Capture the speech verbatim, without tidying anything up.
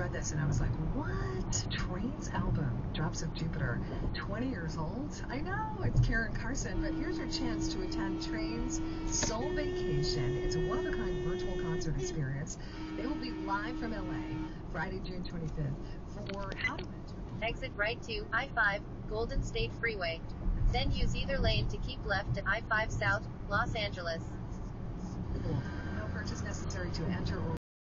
read this and I was like, what? Train's album, Drops of Jupiter, twenty years old? I know, it's Karen Carson, but here's your chance to attend Train's Soul Vacation. It's a one-of-a-kind virtual concert experience. They will be live from L A Friday, June twenty-fifth. For how to exit right to I five, Golden State Freeway. Then use either lane to keep left at I five South, Los Angeles. no purchase necessary to enter or